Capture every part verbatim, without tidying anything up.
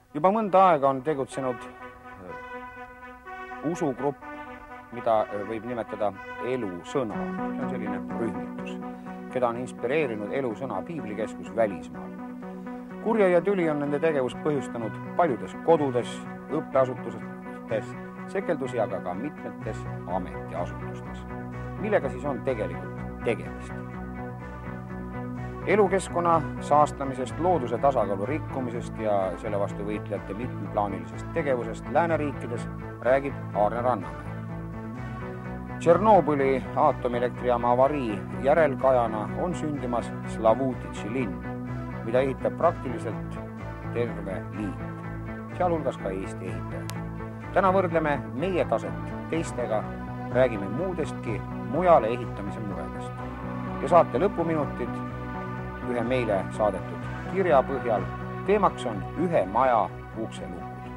Juba mõnda aega on tegutsenud usugrupp, mida võib nimetada Elusõna. See on selline rühmitus, keda on inspireerinud Elusõna piiblikeskus välismaal. Kurja ja tüli on nende tegevus põhjustanud paljudes kodudes, õppeasutustes, sekeldusi aga ka mitmetes ametiasutustes. Millega siis on tegelikult tegemist? Elukeskkonna saastamisest, looduse tasakaalu rikkumisest ja selle vastu võitlejate mitmeplaanilisest tegevusest lääneriikides räägib Aarne Rannamäe. Tšernobõli aatomilektrijaama avarii järelkajana on sündimas Slavutitši linn, mida ehitab praktiliselt terve liit, sealhulgas ka Eesti ehitajad. Täna võrdleme meie taset teistega, räägime muudestki mujale ehitamise muredest. Ja saate lõpuminutid ühe meile saadetud kirja põhjal. Teemaks on ühe maja ukselukud.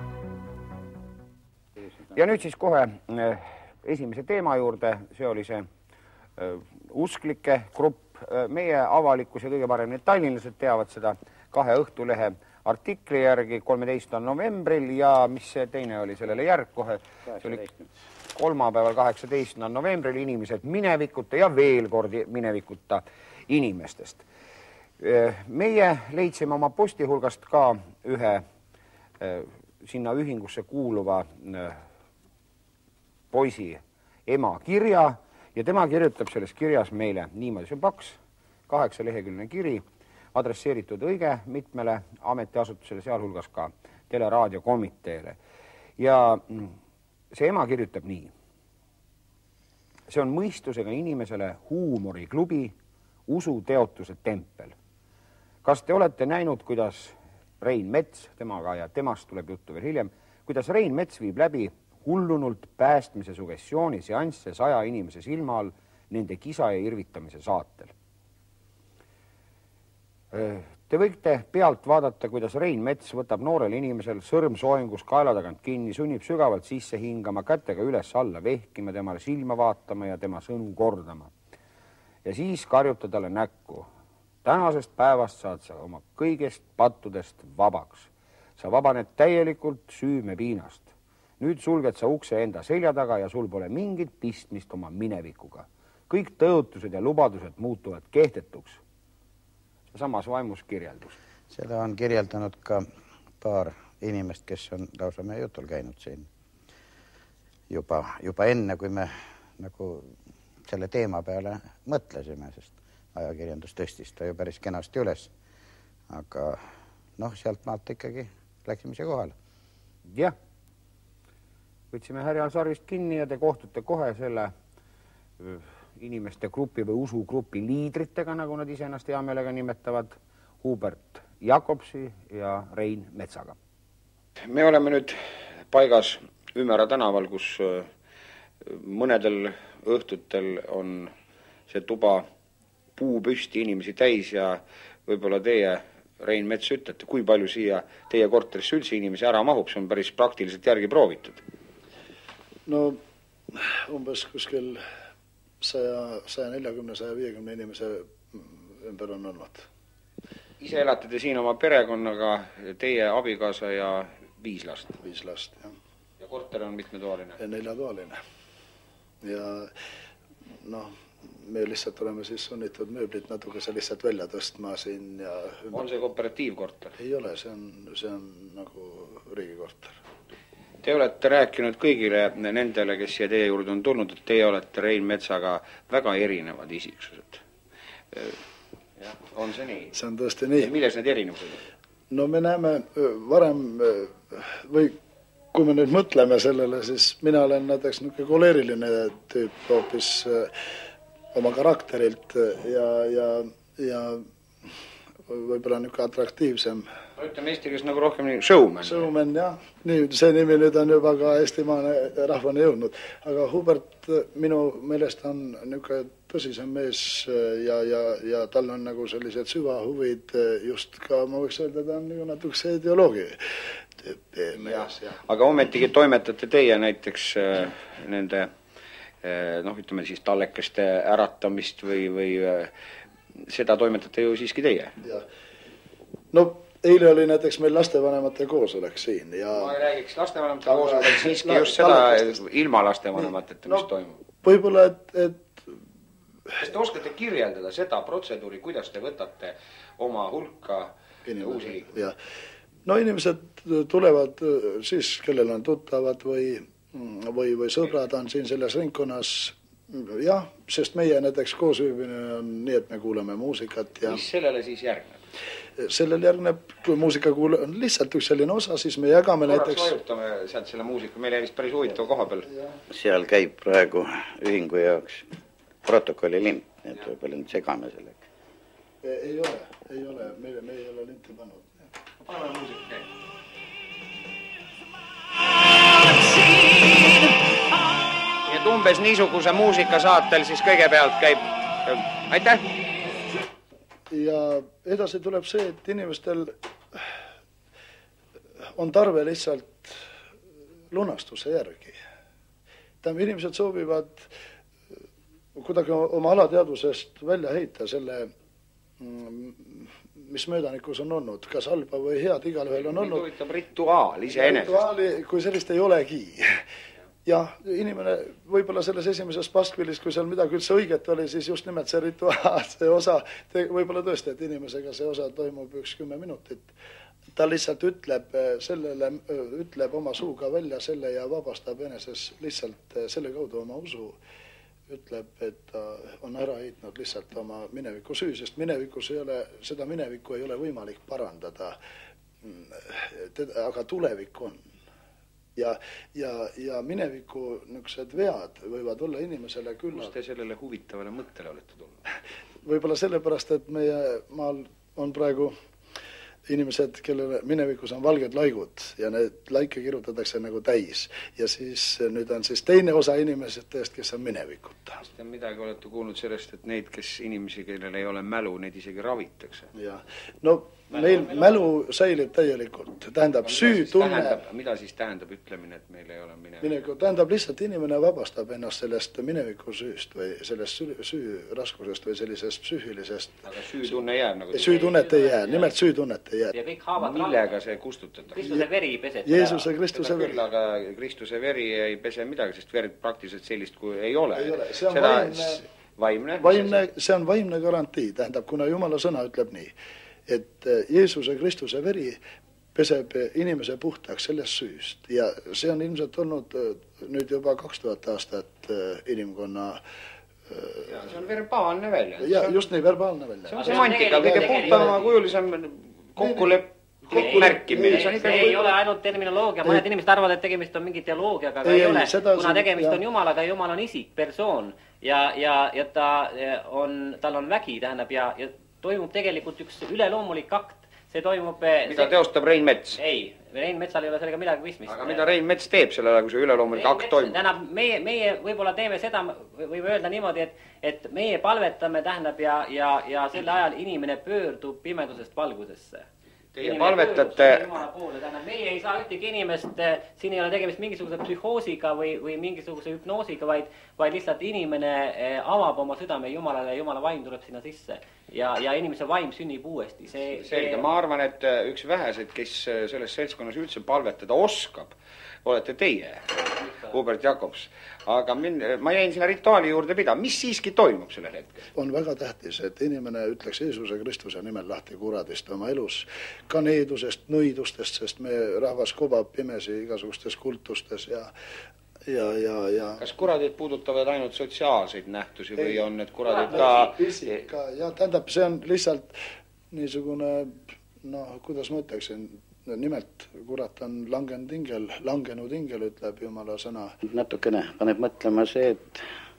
Ja nüüd siis kohe esimese teema juurde. See oli see usklike grupp. Meie avalikkus ja kõige paremini tallinlased teavad seda kahe Õhtulehe artikli järgi kolmeteistkümnendal novembril ja mis see teine oli sellele järg kohe? See oli kolmapäeval kaheksateistkümnendal novembril inimesed minevikuta ja veel kord minevikuta inimestest. Meie leidsime oma posti hulgast ka ühe sinna ühingusse kuuluva poisi ema kirja ja tema kirjutab selles kirjas meile niimoodi. See on paks, kaheksa leheküljeline kiri, adresseeritud õige mitmele ametiasutusele, sealhulgas ka teleraadiokomiteele. Ja see ema kirjutab nii. See on mõistusega inimesele huumoriklubi, usuteotuse tempel. Kas te olete näinud, kuidas Rein Mets, temaga ja temast tuleb juttu veel hiljem, kuidas Rein Mets viib läbi hullunult päästmise sugestiooni seansse saja inimese silma all nende kisa ja irvitamise saatel. Te võite pealt vaadata, kuidas Rein Mets võtab noorel inimesel sõrmsoojengus kaela tagant kinni, sunnib sügavalt sisse hingama, kätega üles alla vehkima, temale silma vaatama ja tema sõnu kordama. Ja siis karjuta talle näkku. Tänasest päevast saad sa oma kõigest pattudest vabaks. Sa vabaned täielikult süümepiinast. Nüüd sulged sa ukse enda selja taga ja sul pole mingit pistmist oma minevikuga. Kõik tõotused ja lubadused muutuvad kehtetuks. Samas vaimus kirjeldus. Seda on kirjeldanud ka paar inimest, kes on lausa meie jutul käinud siin. Juba, juba enne, kui me nagu selle teema peale mõtlesime, sest ajakirjandus tõstis ta ju päris kenasti üles. Aga noh, sealt maalt ikkagi läksime siia kohale. Jah. Võtsime härjal sarvist kinni ja te kohtute kohe selle inimeste grupi või usugrupi liidritega, nagu nad iseennast hea meelega nimetavad, Hubert Jakobsi ja Rein Metsaga. Me oleme nüüd paigas Ümera tänaval, kus mõnedel õhtutel on see tuba puu püsti inimesi täis ja võib-olla teie, Rein Mets, ütlete, kui palju siia teie korterisse üldse inimesi ära mahub, see on päris praktiliselt järgi proovitud. No umbes kuskil saja neljakümne, saja viiekümne inimese ümber on olnud. Ise elate te siin oma perekonnaga, teie abikaasa ja viis last? Viis last, jah. Ja korter on mitmetoaline? Neljatoaline. Ja noh, me lihtsalt oleme siis sunnitud mööblit natuke see lihtsalt välja tõstma siin ja... On see kooperatiivkorter? Ei ole, see on, see on nagu riigikorter. Te olete rääkinud kõigile nendele, kes siia teie juurde on tulnud, et teie olete Rein Metsaga väga erinevad isiksused. Ja, on see nii? See on tõesti nii. Milles need erinevused? No me näeme varem, või kui me nüüd mõtleme sellele, siis mina olen näiteks niisugune koleeriline tüüp hoopis oma karakterilt ja, ja, ja võib-olla niisugune atraktiivsem. No ütleme Eesti kees nagu rohkem nii showman. Showman, jah. Nii, see nimi nüüd on juba ka eestimaane rahvane jõudnud. Aga Hubert minu meelest on niisugune tõsisem mees ja, ja, ja tal on nagu sellised süvahuvid just ka, ma võiks öelda, ta on nagu natukese ideoloogi mees. Aga ometigi toimetate teie näiteks nende, noh ütleme siis tallekeste äratamist või, või seda toimetate ju siiski teie. Ja. No eile oli näiteks meil lastevanemate koosolek siin ja ma ei räägiks lastevanemate koosolek siiski just seda ilma lastevanemateta, mis no, toimub. Võib-olla, et, et... Kas te oskate kirjeldada seda protseduuri, kuidas te võtate oma hulka inimene, uusi liikmeid? No inimesed tulevad siis, kellel on tuttavad või, või, või sõbrad on siin selles ringkonnas. Jah, sest meie näiteks koosüübine on nii, et me kuuleme muusikat. Ja... Mis sellele siis järgneb? Sellel järgneb, kui muusika kuule, on lihtsalt üks selline osa, siis me jagame Korraks näiteks... vajutame sealt selle muusika, meil jäi vist päris huvitava koha peal. Seal käib praegu ühingu jaoks protokolli lint, nii et võib-olla nüüd segame sellega. Ei ole, ei ole, me, me ei ole linti pannud. Paneme muusika käib. Nii et umbes niisuguse muusika saatel siis kõigepealt käib... Aitäh! Ja edasi tuleb see, et inimestel on tarve lihtsalt lunastuse järgi. Tähendab, inimesed soovivad kuidagi oma alateadvusest välja heita selle, mis möödanikus on olnud, kas halba või head, igal ühel on olnud. Tuvitab rituaal ise enesest. Rituaali, kui sellist ei olegi. Ja inimene võib-olla selles esimeses paskvilis, kui seal midagi üldse õiget oli, siis just nimelt see rituaal, see osa, võib-olla tõesti, et inimesega see osa toimub üks kümme minutit. Ta lihtsalt ütleb, sellele, ütleb oma suuga välja selle ja vabastab eneses lihtsalt selle kaudu oma usu. Ütleb, et ta on ära heitnud lihtsalt oma mineviku süü, sest minevikus ei ole, seda minevikku ei ole võimalik parandada, aga tulevik on. Ja, ja, ja mineviku niisugused vead võivad olla inimesele küll. Kus te sellele huvitavale mõttele olete tulnud? Võib-olla sellepärast, et meie maal on praegu inimesed, kellele minevikus on valged laigud ja need laike kirjutatakse nagu täis. Ja siis nüüd on siis teine osa inimesetest, kes on minevikuta. Kas te midagi olete kuulnud sellest, et neid, kes inimesi, kellel ei ole mälu, neid isegi ravitakse? Ja. No meil mälu säilib täielikult. Tähendab, süü tunne... Tähendab, mida siis tähendab ütlemine, et meil ei ole mineviku? Mineviku tähendab lihtsalt inimene vabastab ennast sellest mineviku süüst või sellest süü, süü raskusest või sellisest psüühilisest... Aga süütunne jääb nagu... Süütunnet ei jää, nimelt süütunnet ei jää. Ja kõik haavad millega see kustutatakse? Kristuse veri peseb. Jeesuse Kristuse veri. Küll, aga Kristuse veri ei pese midagi, sest verd praktiliselt sellist kui ei ole. Ei ole. See on Seda... vaimne... Vaimne? vaimne, see on vaimne garantii. Tähendab, kuna Jumala sõna ütleb nii, et Jeesuse Kristuse veri peseb inimese puhtaks sellest süüst. Ja see on ilmselt olnud nüüd juba kaks tuhat aastat inimkonna... Ja, see on verbaalne välja. Ja, just nii, verbaalne välja. See on semantika, kõige puhtama kujulisem kokkulepp. Märkimine. See, see ei ole ainult terminoloogia, mõned inimesed arvavad, et tegemist on mingi teoloogiaga, aga ei, ei ole, kuna tegemist ja. on Jumalaga ja Jumal on isik, persoon ja, ja, ja ta on, tal on vägi, tähendab, ja, ja toimub tegelikult üks üleloomulik akt, see toimub... Mida see... teostab Rein Mets? Ei, Rein Metsal ei ole sellega midagi pistmist. Aga mida Rein Mets teeb sellele, kui see üleloomulik akt toimub? Tähendab, meie, meie võib-olla teeme seda, võib öelda niimoodi, et, et meie palvetame, tähendab, ja, ja, ja selle ajal inimene pöördub pimedusest valgusesse. Teie palvetate... Meie ei saa ühtegi inimest, siin ei ole tegemist mingisuguse psühhoosiga või, või mingisuguse hüpnoosiga, vaid, vaid lihtsalt inimene avab oma südame Jumalale ja Jumala vaim tuleb sinna sisse. Ja, ja inimese vaim sünnib uuesti. See, Selge, see... ma arvan, et üks väheseid, kes selles seltskonnas üldse palvetada oskab, olete teie, Hubert Jakobs. Aga min, ma jäin sinna rituaali juurde pidama. Mis siiski toimub sellel hetkel? On väga tähtis, et inimene ütleks Jeesuse Kristuse nimel lahti kuradist oma elus, ka needusest, nõidustest, sest me rahvas kobab pimesi igasugustes kultustes ja Ja, ja, ja. Kas kuradid puudutavad ainult sotsiaalseid nähtusi või on need kuradid ka... Pisika, ja tähendab, see on lihtsalt niisugune, noh, kuidas ma ütleksin, nimelt kurat on langenud ingel, langenud ingel, ütleb Jumala sõna. Natukene paneb mõtlema see, et,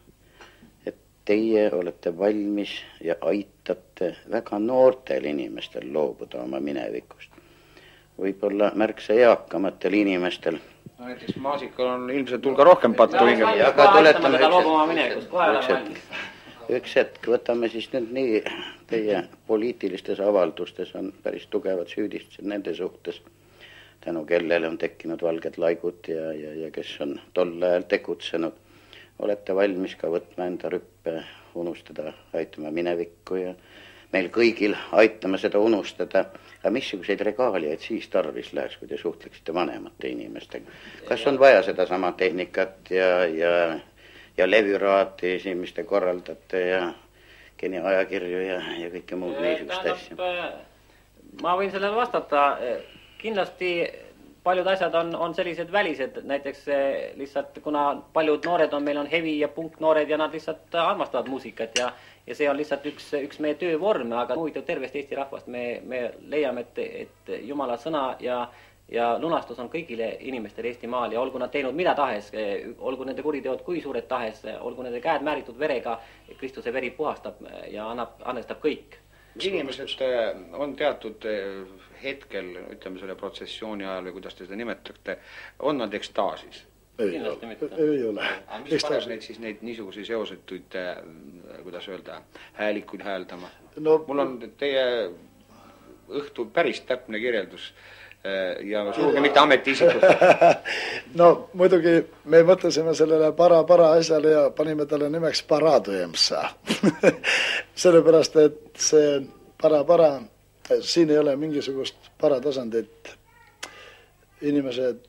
et teie olete valmis ja aitate väga noortel inimestel loobuda oma minevikust. Võib-olla märksa eakamatel inimestel. No näiteks maasikal on ilmselt tulga rohkem pattu hingel. Aga tuletame üks, üks, hetk, üks hetk, võtame siis nüüd nii, teie poliitilistes avaldustes on päris tugevad süüdistused nende suhtes, tänu kellele on tekkinud valged laigud ja, ja, ja kes on tol ajal tegutsenud. Olete valmis ka võtma enda rüppe, unustada, aitama minevikku ja meil kõigil aitama seda unustada. Aga missuguseid regaaliaid siis tarvis läheks, kui te suhtleksite vanemate inimestega? Kas on vaja seda sama tehnikat ja, ja, ja leviraati esimeste korraldate ja keni ajakirju ja, ja kõike muud niisugust asja? Ma võin sellele vastata. Kindlasti paljud asjad on, on sellised välised, näiteks lihtsalt kuna paljud noored on, meil on heavy ja punk noored ja nad lihtsalt armastavad muusikat ja, ja see on lihtsalt üks, üks meie töövorme, aga huvitav tervest Eesti rahvast. Me, me leiame, et, et Jumala sõna ja, ja lunastus on kõigile inimestele Eestimaal ja olgu nad teinud mida tahes, olgu nende kuriteod kui suured tahes, olgu nende käed määritud verega, Kristuse veri puhastab ja annab, annestab kõik. Inimesed on teatud hetkel, ütleme selle protsessiooni ajal või kuidas te seda nimetate, on nad ekstaasis? Ei, ei ole. Aga mis paras neid siis neid niisuguseid seosetuid, kuidas öelda, häälikuid hääldama? No, mul on teie õhtu päris täpne kirjeldus ja suuga mitte ametiisikud. No muidugi me mõtlesime sellele para-para asjale ja panime talle nimeks Paradujemsa. Sellepärast, et see para-para, siin ei ole mingisugust paratasandit. Inimesed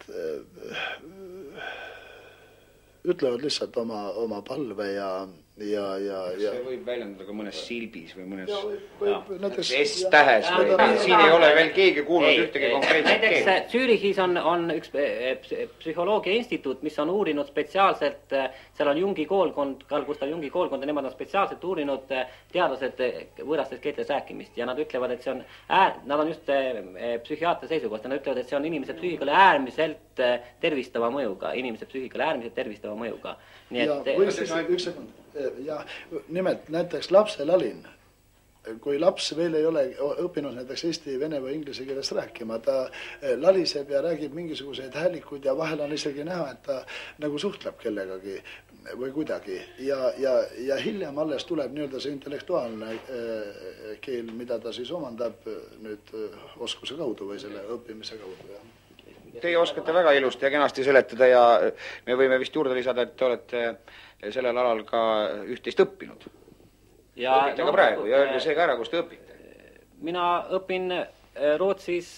ütlevad lihtsalt oma, oma palve ja ja, ja, ja see võib väljendada ka mõnes silbis või mõnes näiteks S-tähes või siin ei ole veel keegi kuulnud ei, ühtegi konkreetset näiteks keelt. Zürichis on, on üks psühholoogia instituut, mis on uurinud spetsiaalselt, seal on Jungi koolkond, Carl Gustav Jungi koolkond ja nemad on spetsiaalselt uurinud teadlased võõrastest keeltes rääkimist ja nad ütlevad, et see on äär, nad on just psühhiaatri seisukohast ja nad ütlevad, et see on inimese psüühikale äärmiselt tervistava mõjuga, inimese psüühikale äärmiselt tervistava mõjuga. Nii et ja, üks, üks sekund. Ja nimelt näiteks lapselalin, kui laps veel ei ole õppinud näiteks eesti, vene või inglise keeles rääkima, ta laliseb ja räägib mingisuguseid häälikuid ja vahel on isegi näha, et ta nagu suhtleb kellegagi või kuidagi ja, ja, ja hiljem alles tuleb nii-öelda see intellektuaalne keel, mida ta siis omandab nüüd oskuse kaudu või selle õppimise kaudu. Ja. Teie oskate väga ilusti ja kenasti seletada ja me võime vist juurde lisada, et te olete sellel alal ka üht-teist õppinud. Ja, õpite no, ka praegu ja öelge see ka ära, kus te õpite. Mina õpin Rootsis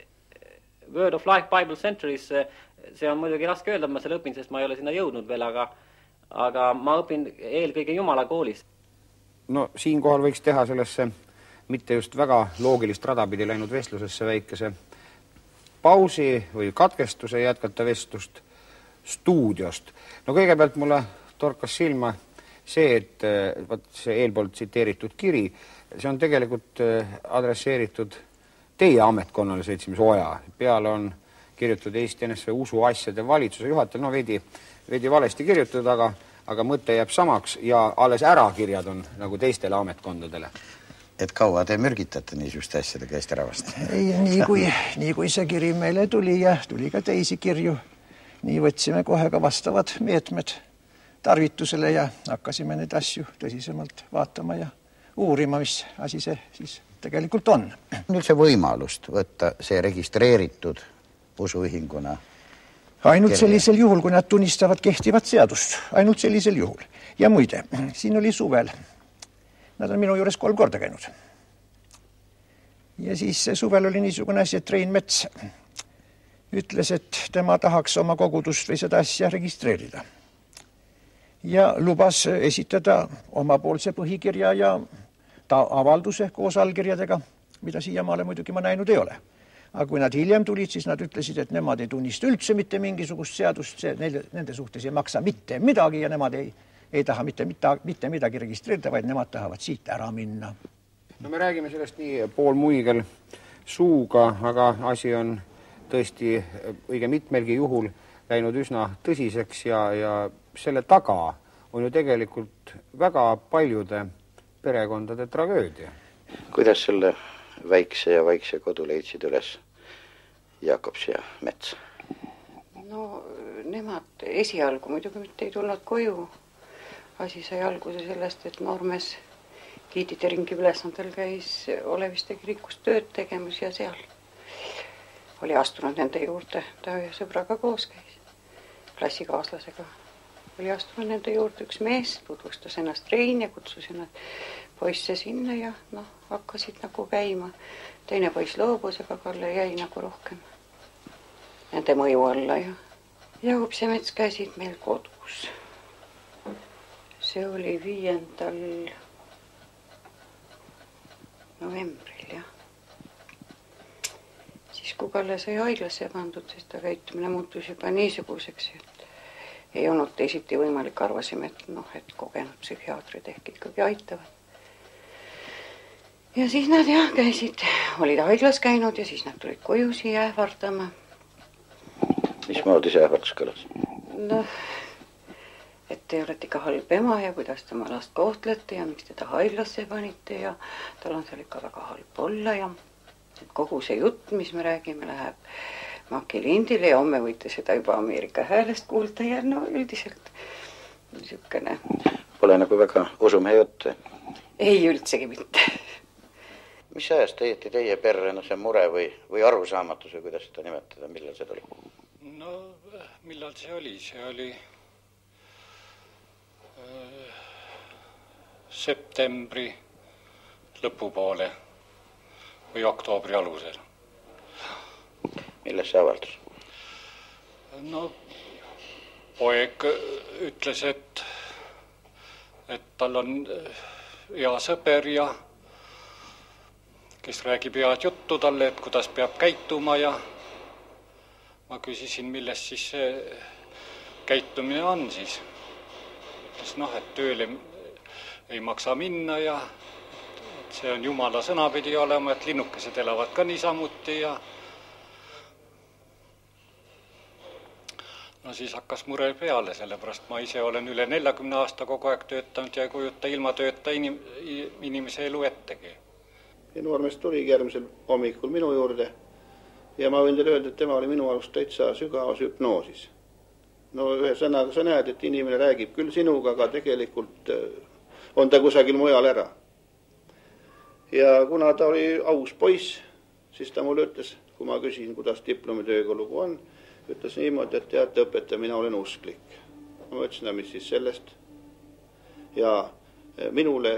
Word of Life Bible Centeris. See on muidugi raske öelda, et ma selle õpin, sest ma ei ole sinna jõudnud veel, aga, aga ma õpin eelkõige Jumala koolis. No siinkohal võiks teha sellesse mitte just väga loogilist radapidi läinud vestlusesse väikese pausi või katkestuse jätkata vestlust stuudiost. No kõigepealt mulle torkas silma see, et võt, see eelpoolt tsiteeritud kiri, see on tegelikult adresseeritud teie ametkonnale Seltsimees Oja. Peale on kirjutatud Eesti N S V usuasjade valitsuse juhatajal, no veidi, veidi valesti kirjutatud, aga, aga mõte jääb samaks ja alles ärakirjad on nagu teistele ametkondadele. Et kaua te mürgitate niisuguste asjadega Eesti rahvast? Ei, nii kui, nii kui see kiri meile tuli ja tuli ka teisi kirju, nii võtsime kohe ka vastavad meetmed tarvitusele ja hakkasime neid asju tõsisemalt vaatama ja uurima, mis asi see siis tegelikult on. Nüüd see võimalust võtta see registreeritud usuühinguna? Ainult sellisel juhul, kui nad tunnistavad kehtivat seadust. Ainult sellisel juhul. Ja muide, siin oli suvel. Nad on minu juures kolm korda käinud. Ja siis suvel oli niisugune asi, et Rein Mets ütles, et tema tahaks oma kogudust või seda asja registreerida. Ja lubas esitada omapoolse põhikirja ja ta avalduse koos allkirjadega, mida siiamaale muidugi ma näinud ei ole. Aga kui nad hiljem tulid, siis nad ütlesid, et nemad ei tunnista üldse mitte mingisugust seadust, see, neile, nende suhtes ei maksa mitte midagi ja nemad ei ei taha mitte, mitte, mitte midagi registreerida, vaid nemad tahavad siit ära minna. No me räägime sellest nii pool muigel suuga, aga asi on tõesti õige mitmelgi juhul läinud üsna tõsiseks ja, ja selle taga on ju tegelikult väga paljude perekondade tragöödia. Kuidas selle väikse ja vaikse kodu leidsid üles Jakobs ja Mets? No nemad esialgu muidugi mitte ei tulnud koju. Asi sai alguse sellest, et noormees Kiidide ringi ülesandel käis Oleviste kirikus tööd tegemas ja seal oli astunud nende juurde, ta ja sõbraga koos käis, klassikaaslasega. Oli astunud nende juurde üks mees, tutvustas ennast Rein ja kutsus ennast poisse sinna ja noh, hakkasid nagu käima. Teine poiss loobus, aga Kalle jäi nagu rohkem nende mõju alla ja ja Upsemets käisid meil kodus. See oli viiendal novembril, jah. Siis kui Kalle sai haiglasse pandud, siis ta käitumine muutus juba niisuguseks, et ei olnud teisiti võimalik, arvasime, et noh, et kogenud psühhiaatrid ehk ikkagi aitavad. Ja siis nad jah käisid, olid haiglas käinud ja siis nad tulid koju siia ähvardama. Mismoodi see ähvardus kõlas? Noh, et te olete ikka halb ema ja kuidas te oma last kohtlete ja miks teda haiglasse panite ja tal on seal ikka väga halb olla ja et kogu see jutt, mis me räägime, läheb makilindile ja homme võite seda juba Ameerika häälest kuulda ja no üldiselt niisugune. Pole nagu väga usumehe jutt? Ei üldsegi mitte. Mis ajast õieti teie perre no see mure või, või arusaamatus või kuidas seda nimetada, millal see tuli? No millal see oli? See oli äh, septembri lõpupoole või oktoobri alusel. Milles see avaldus? No poeg ütles, et, et tal on hea sõber ja kes räägib head juttu talle, et kuidas peab käituma ja ma küsisin, milles siis see käitumine on siis. Ütles noh, et tööle ei maksa minna ja et see on Jumala sõna pidi olema, et linnukesed elavad ka niisamuti ja no siis hakkas mure peale, sellepärast ma ise olen üle neljakümne aasta kogu aeg töötanud ja ei kujuta ilma tööta inim, inimese elu ettegi. Ja noormees tuligi järgmisel hommikul minu juurde ja ma võin teile öelda, et tema oli minu arust täitsa sügavas hüpnoosis. No ühe sõnaga sa näed, et inimene räägib küll sinuga, aga tegelikult on ta kusagil mujal ära. Ja kuna ta oli aus poiss, siis ta mulle ütles, kui ma küsin, kuidas diplomitööga lugu on, ütles niimoodi, et teate õpetaja, mina olen usklik. Ma ütlesin, mis siis sellest. Ja minule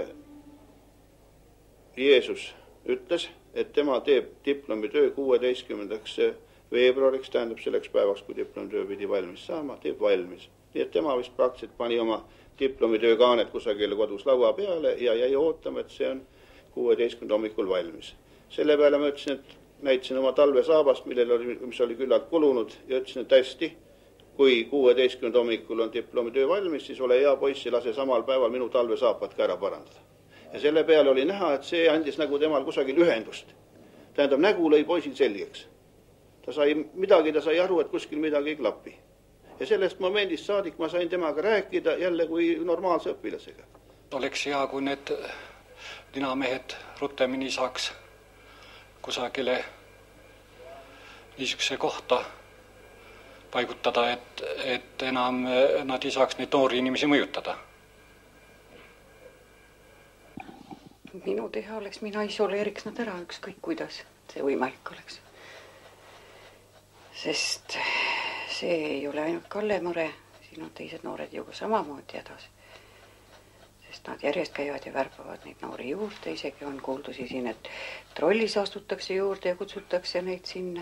Jeesus ütles, et tema teeb diplomitöö kuueteistkümnendaks veebruariks, tähendab selleks päevaks, kui diplomitöö pidi valmis saama, teeb valmis. Nii et tema vist praktiliselt pani oma diplomitöö kaanet kusagile kodus laua peale ja jäi ootama, et see on kuueteistkümnenda hommikul valmis. Selle peale ma ütlesin, et näitasin oma talvesaabast, millel oli, mis oli küllalt kulunud ja ütlesin, et hästi, kui kuueteistkümnenda hommikul on diplomitöö valmis, siis ole hea poissi, lase samal päeval minu talvesaapad ka ära parandada. Ja selle peale oli näha, et see andis nagu temal kusagil ühendust. Tähendab, nägu lõi poisil selgeks. Ta sai midagi, ta sai aru, et kuskil midagi ei klapi. Ja sellest momendist saadik ma sain temaga rääkida jälle kui normaalse õpilasega. Oleks hea, kui need ninamehed rutemini saaks kusagile niisuguse kohta paigutada, et, et enam nad ei saaks neid noori inimesi mõjutada. Minu teha oleks, mina isoleeriks nad ära ükskõik kuidas see võimalik oleks. Sest see ei ole ainult Kalle mure, siin on teised noored ju samamoodi hädas. Sest nad järjest käivad ja värbavad neid noori juurde, isegi on kuuldusi siin, et trollis astutakse juurde ja kutsutakse neid sinna.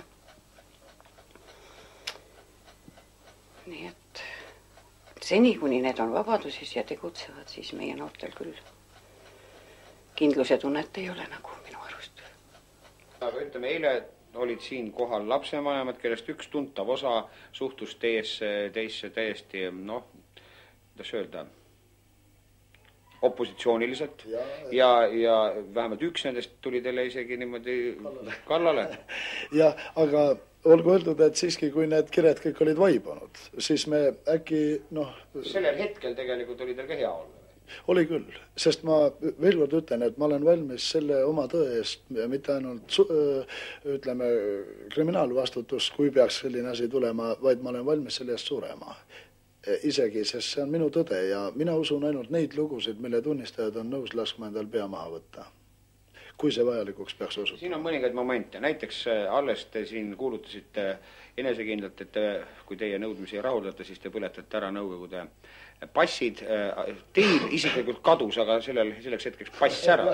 Nii et seni, kuni need on vabaduses ja tegutsevad, siis meie noortel küll kindluse tunnet ei ole nagu minu arust. Aga ütleme, eile olid siin kohal lapsevanemad, kellest üks tuntav osa suhtus teisse, teisse täiesti, noh, kuidas öelda, opositsiooniliselt ja, ja, ja vähemalt üks nendest tuli teile isegi niimoodi kallale. kallale. Ja, aga olgu öeldud, et siiski, kui need kired kõik olid vaibunud, siis me äkki, noh... Sellel hetkel tegelikult oli teil ka hea olla. Oli küll, sest ma veel kord ütlen, et ma olen valmis selle oma tõe eest, mitte ainult ütleme kriminaalvastutus, kui peaks selline asi tulema, vaid ma olen valmis selle eest surema. Isegi, sest see on minu tõde ja mina usun ainult neid lugusid, mille tunnistajad on nõus laskma endal pea maha võtta, kui see vajalikuks peaks osutama. Siin on mõningaid momente, näiteks alles te siin kuulutasite enesekindlalt, et te, kui teie nõudmisi rahuldate, siis te põletate ära Nõukogude passid, teil isiklikult kadus, aga sellel, selleks hetkeks pass ära.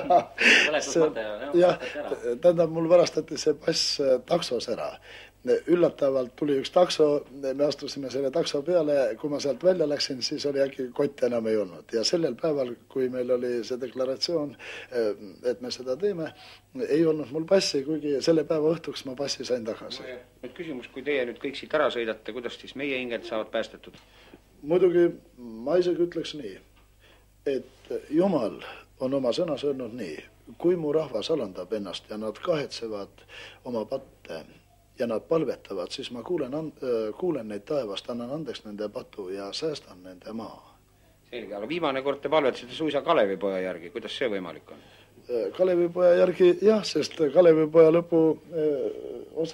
jah, tähendab, mul varastati see pass taksos ära. Üllatavalt tuli üks takso, me astusime selle takso peale, kui ma sealt välja läksin, siis oli äkki kotti enam ei olnud. Ja sellel päeval, kui meil oli see deklaratsioon, et me seda teeme, ei olnud mul passi, kuigi selle päeva õhtuks ma passi sain tagasi. Nüüd küsimus, kui teie nüüd kõik siit ära sõidate, kuidas siis meie hinged saavad päästetud? Muidugi ma isegi ütleks nii, et Jumal on oma sõnas öelnud nii, kui mu rahvas alandab ennast ja nad kahetsevad oma patte ja nad palvetavad, siis ma kuulen, kuulen neid taevast, annan andeks nende patu ja säästan nende maa. Selge, aga viimane kord te palvetasite suisa Kalevipoja järgi, kuidas see võimalik on? Kalevipoja järgi jah, sest Kalevipoja lõpu osa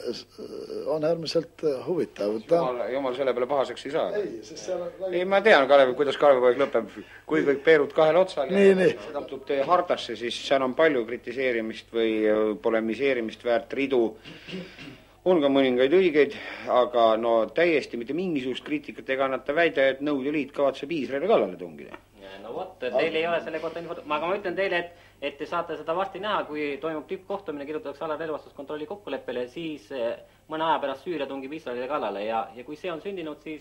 on äärmiselt huvitav. Jumal, jumal selle peale pahaseks ei saa. Ei, sest seal on... ei, ma tean, Kalevi, kuidas Kalevipoeg lõpeb, kui kõik peerud kahel otsal nii, ja nii. seda tub teie hartasse, siis seal on palju kritiseerimist või polemiseerimist väärt ridu. On ka mõningaid õigeid, aga no täiesti mitte mingisugust kriitikat ega annata väide, et Nõukogude Liit kavatseb Iisraeli kallale tungida. No vot, teil ei ole selle kohta infot, aga ma ütlen teile, et, et te saate seda varsti näha, kui toimub tippkohtumine, kirjutatakse alla relvastuskontrolli kokkuleppele, siis mõne aja pärast Süüria tungib Iisraelile kallale ja, ja kui see on sündinud, siis,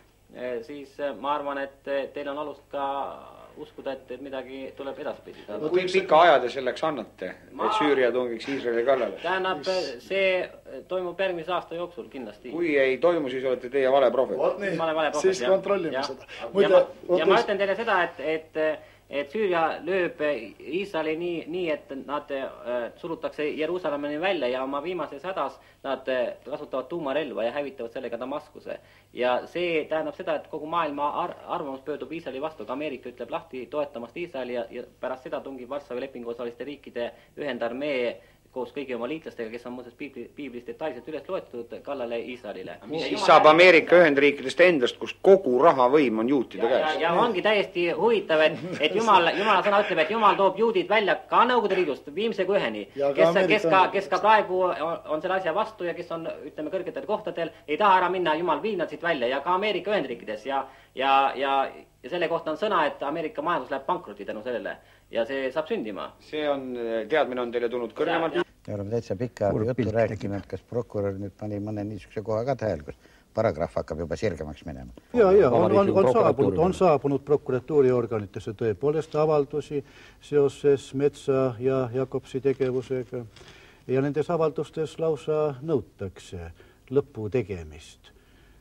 siis ma arvan, et teil on alust ka uskuda, et, et midagi tuleb edaspidi. No, kui pika aja te selleks annate, ma... et Süüria tungiks Iisraeli kallale? Tähendab, see toimub järgmise aasta jooksul kindlasti. Kui ei toimu, siis olete teie vale profet. Ma olen vale profet, siis kontrollime seda. Ja, ja, ma, ja ma ütlen teile seda, et, et, et Süüria lööb Iisraeli nii, nii, et nad äh, surutakse Jeruusalemmini välja ja oma viimases hädas nad kasutavad tuumarelva ja hävitavad sellega Damaskuse. Ja see tähendab seda, et kogu maailma ar arvamus pöördub Iisraeli vastu, ka Ameerika ütleb lahti toetamast Iisraeli ja, ja pärast seda tungib Varssavi lepingu osaliste riikide ühendarmee koos kõigi oma liitlastega, kes on muuseas piibli, piiblis detailselt üles loetud kallale Iisraelile. Siis saab Ameerika Ühendriikidest endast, kus kogu rahavõim on juutide käes. Ja, ja ongi täiesti huvitav, et, et Jumal, Jumala sõna ütleb, et Jumal toob juudid välja ka Nõukogude Liidust viimse kui üheni, kes, kes, ka, kes ka praegu on, on selle asja vastu ja kes on, ütleme, kõrgetel kohtadel, ei taha ära minna, Jumal viib nad siit välja ja ka Ameerika Ühendriikides ja, ja, ja, ja selle kohta on sõna, et Ameerika majandus läheb pankrotti tänu sellele ja see saab sündima. See on, teadmine on teile tulnud kõrgemalt. Me oleme täitsa pikka juttu rääkima, et kas prokurör nüüd pani mõne niisuguse koha ka tähel, kus paragrahv hakkab juba sirgemaks minema. Ja, ja, on, on, on, saabunud, on saabunud prokuratuuri organitesse tõepoolest avaldusi seoses Metsa ja Jakobsi tegevusega ja nendes avaldustes lausa nõutakse lõpu tegemist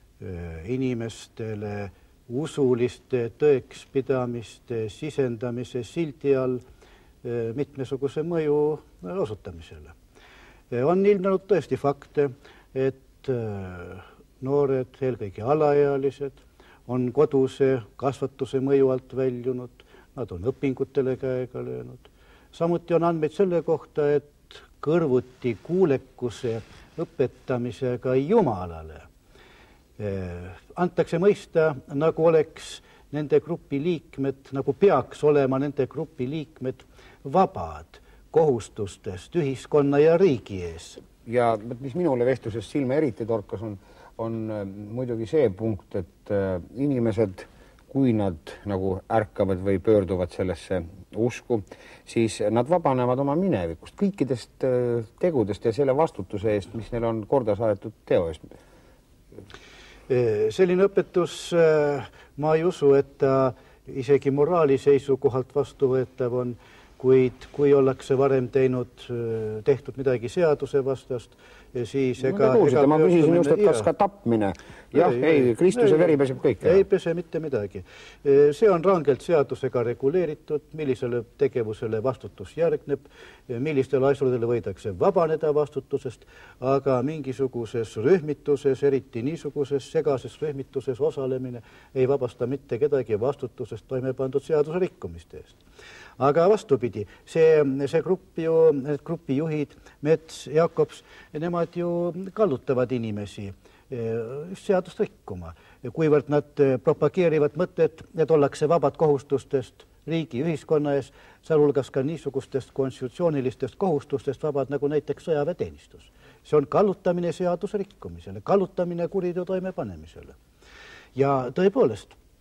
inimestele usuliste tõekspidamiste sisendamise sildi all mitmesuguse mõju osutamisele. On ilmnenud tõesti fakte, et noored, eelkõige alaealised, on koduse kasvatuse mõju alt väljunud, nad on õpingutele käega löönud. Samuti on andmeid selle kohta, et kõrvuti kuulekuse õpetamisega Jumalale antakse mõista, nagu oleks nende grupi liikmed, nagu peaks olema nende grupi liikmed vabad kohustustest ühiskonna ja riigi ees. Ja mis minule vestluses silme eriti torkas on, on muidugi see punkt, et inimesed, kui nad nagu ärkavad või pöörduvad sellesse usku, siis nad vabanevad oma minevikust, kõikidest tegudest ja selle vastutuse eest, mis neil on korda saadetud teo eest. Selline õpetus, ma ei usu, et ta isegi moraali seisukohalt vastuvõetav on, kuid kui ollakse varem teinud, tehtud midagi seaduse vastast, siis ega... No, ega ma küsisin just, et kas ka tapmine. Jah, ei, ei, Kristuse ei, veri peseb kõik. Ei pese mitte midagi. See on rangelt seadusega reguleeritud, millisele tegevusele vastutus järgneb, millistele asjadele võidakse vabaneda vastutusest, aga mingisuguses rühmituses, eriti niisuguses segases rühmituses osalemine ei vabasta mitte kedagi vastutusest toime pandud seaduse rikkumiste eest. Aga vastupidi, see, see grupp ju, need grupijuhid, Mets, Jakobs, nemad ju kallutavad inimesi seadust rikkuma, kuivõrd nad propageerivad mõtet, et ollakse vabad kohustustest riigi ühiskonna ees, sealhulgas ka niisugustest konstitutsioonilistest kohustustest vabad, nagu näiteks sõjaväeteenistus. See on kallutamine seaduse rikkumisele, kallutamine kuriteo toimepanemisele. Ja tõepoolest,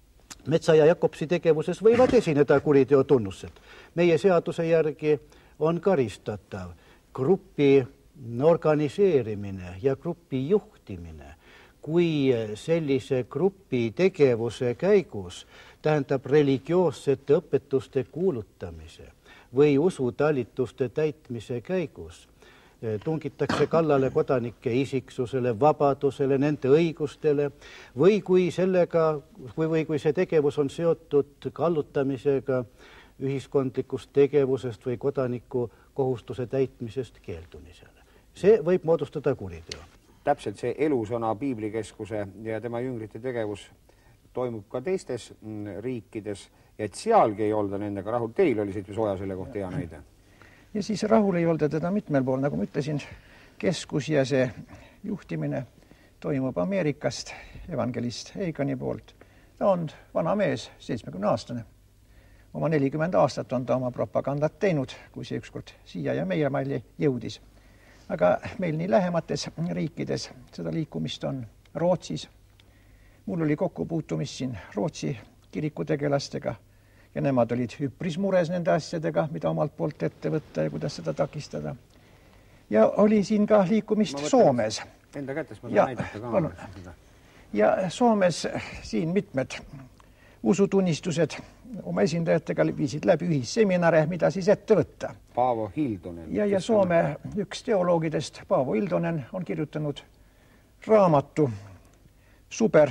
Metsa ja Jakobsi tegevuses võivad esineda kuriteo tunnused. Meie seaduse järgi on karistatav grupi organiseerimine ja grupi juhtimine, kui sellise grupi tegevuse käigus tähendab religioossete õpetuste kuulutamise või usutalituste täitmise käigus tungitakse kallale kodanike isiksusele, vabadusele, nende õigustele või kui sellega või, või kui see tegevus on seotud kallutamisega ühiskondlikust tegevusest või kodaniku kohustuse täitmisest keeldumisele. See võib moodustada kuriteo. Täpselt see elusõna Piiblikeskuse ja tema jüngrite tegevus toimub ka teistes riikides, et sealgi ei olda nendega rahul. Teil oli siit sooja selle kohta hea näide. Ja siis rahul ei olda teda mitmel pool, nagu ma ütlesin, keskus ja see juhtimine toimub Ameerikast, evangelist Eigani poolt. Ta on vana mees, seitsmekümne aastane. Oma nelikümmend aastat on ta oma propagandat teinud, kui see ükskord siia ja meie maili jõudis. Aga meil nii lähemates riikides seda liikumist on Rootsis. Mul oli kokkupuutumist siin Rootsi kirikutegelastega ja nemad olid üpris mures nende asjadega, mida omalt poolt ette võtta ja kuidas seda takistada. Ja oli siin ka liikumist Soomes. Enda kätes ma saan näidata ka. Palun. Ja Soomes siin mitmed usutunnistused oma esindajatega viisid läbi ühisseminare, mida siis ette võtta. Paavo Hildonen. Ja, ja Soome üks teoloogidest, Paavo Hildonen, on kirjutanud raamatu Super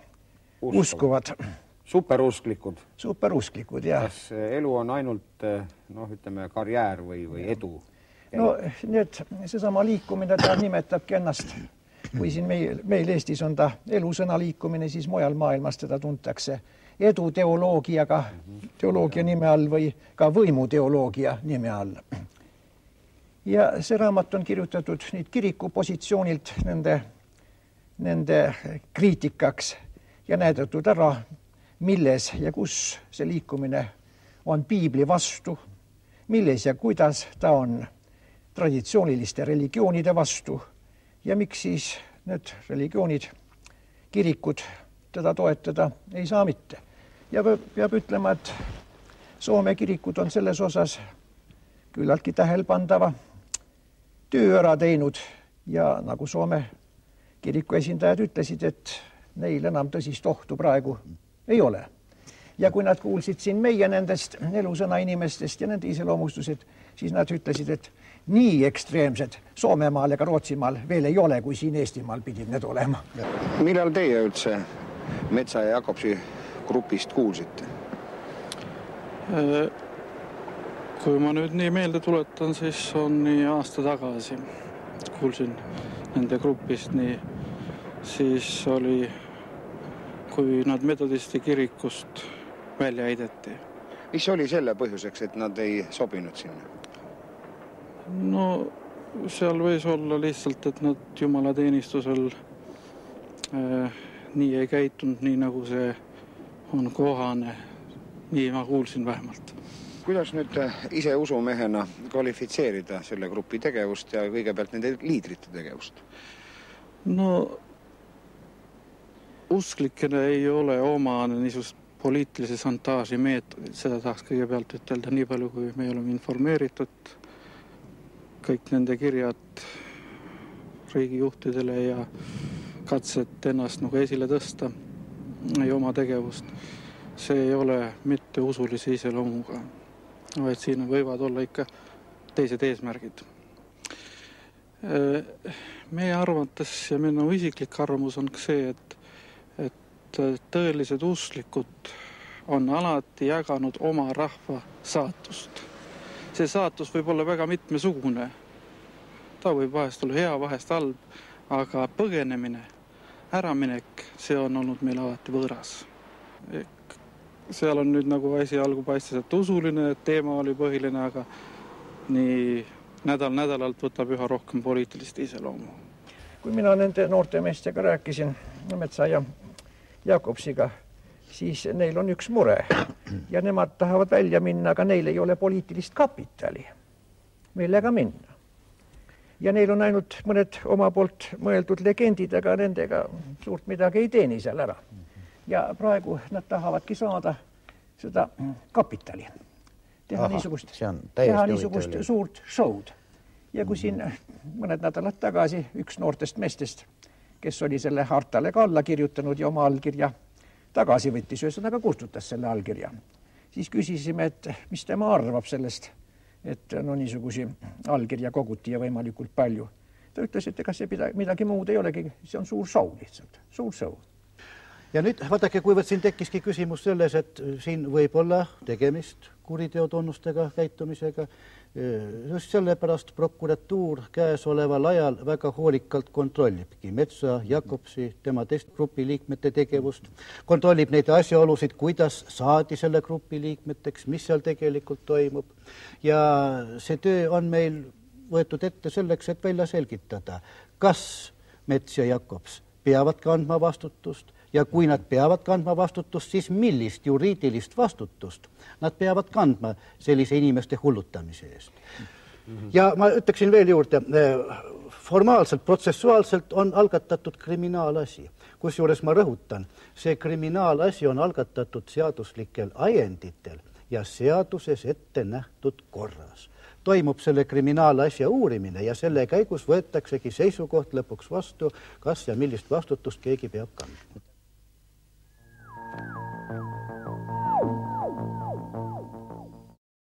uskuvad. Superusklikud. Superusklikud, jah. Kas elu on ainult, noh, ütleme, karjäär või, või edu? No, need, seesama liikumine, ta nimetabki ennast. Kui siin meil, meil Eestis on ta elusõna liikumine, siis mujal maailmas teda tuntakse edu teoloogiaga, teoloogia nime all või ka võimuteoloogia nime all. Ja see raamat on kirjutatud nüüd kiriku positsioonilt nende, nende kriitikaks ja näidatud ära, milles ja kus see liikumine on piibli vastu, milles ja kuidas ta on traditsiooniliste religioonide vastu ja miks siis need religioonid, kirikud teda toetada ei saa mitte. Ja peab ütlema, et Soome kirikud on selles osas küllaltki tähelpandava töö ära teinud ja nagu Soome kiriku esindajad ütlesid, et neil enam tõsist ohtu praegu ei ole. Ja kui nad kuulsid siin meie nendest elusõna inimestest ja nende iseloomustused, siis nad ütlesid, et nii ekstreemsed Soomemaal ega Rootsimaal veel ei ole, kui siin Eestimaal pidid need olema. Millal teie üldse Metsa ja Jakobsi grupist kuulsite? Kui ma nüüd nii meelde tuletan, siis on nii aasta tagasi. Kuulsin nende grupist nii, siis oli kui nad metodisti kirikust välja heideti. Mis oli selle põhjuseks, et nad ei sobinud sinna? No seal võis olla lihtsalt, et nad jumalateenistusel äh, nii ei käitunud, nii nagu see on kohane. Nii ma kuulsin vähemalt. Kuidas nüüd ise usumehena kvalifitseerida selle grupi tegevust ja kõigepealt nende liidrite tegevust? No usklikene ei ole omane niisugust poliitilise santaaži meetodid, seda tahaks kõigepealt ütelda nii palju, kui me oleme informeeritud. Kõik nende kirjad riigijuhtidele ja katset ennast nagu esile tõsta ja oma tegevust. See ei ole mitte usulise iseloomuga, vaid siin võivad olla ikka teised eesmärgid. Meie arvates ja minu isiklik arvamus on see, et et tõelised usklikud on alati jaganud oma rahva saatust. See saatus võib olla väga mitmesugune. Ta võib vahest olla hea, vahest halb, aga põgenemine, äraminek, see on olnud meil alati võõras. Seal on nüüd nagu asi algu paistis, et usuline teema oli põhiline, aga nii nädal nädalalt võtab üha rohkem poliitilist iseloomu. Kui mina nende noorte meestega rääkisin, Metsa ja Jakobsiga, siis neil on üks mure ja nemad tahavad välja minna, aga neil ei ole poliitilist kapitali, millega minna. Ja neil on ainult mõned oma poolt mõeldud legendid, aga nendega suurt midagi ei teeni seal ära. ja praegu nad tahavadki saada seda kapitali. Teha Aha, niisugust, teha teha niisugust suurt show'd. Ja kui siin mõned nädalad tagasi üks noortest meestest, kes oli selle hartale ka alla kirjutanud ja oma allkirja tagasi võttis, ühesõnaga kustutas selle allkirja, siis küsisime, et mis tema arvab sellest, et no niisugusi allkirja koguti ja võimalikult palju. Ta ütles, et ega see midagi muud ei olegi, see on suur show lihtsalt, suur show. Ja nüüd vaadake, kuivõrd siin tekkiski küsimus selles, et siin võib olla tegemist kuriteotunnustega käitumisega. Just sellepärast prokuratuur käesoleval ajal väga hoolikalt kontrollibki Metsa, Jakobsi, tema teist grupi liikmete tegevust, kontrollib neid asjaolusid, kuidas saadi selle grupi liikmeteks, mis seal tegelikult toimub. Ja see töö on meil võetud ette selleks, et välja selgitada, kas Mets ja Jakobs peavad kandma vastutust ja kui nad peavad kandma vastutust, siis millist juriidilist vastutust nad peavad kandma sellise inimeste hullutamise eest. Ja ma ütleksin veel juurde, formaalselt, protsessuaalselt on algatatud kriminaalasi. Kusjuures ma rõhutan, see kriminaalasi on algatatud seaduslikel ajenditel ja seaduses ette nähtud korras. Toimub selle kriminaalasja uurimine ja selle käigus võetaksegi seisukoht lõpuks vastu, kas ja millist vastutust keegi peab kandma.